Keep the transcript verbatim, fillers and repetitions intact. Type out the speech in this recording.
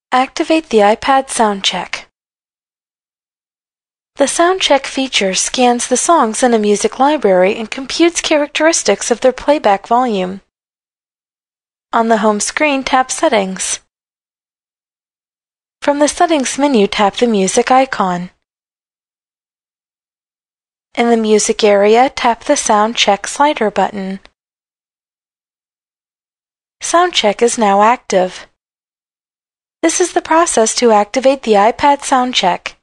Activate the iPad sound check. The sound check feature scans the songs in a music library and computes characteristics of their playback volume. On the home screen, tap Settings. From the Settings menu, tap the Music icon. In the Music area, tap the Sound Check slider button. Sound check is now active. This is the process to activate the iPad sound check.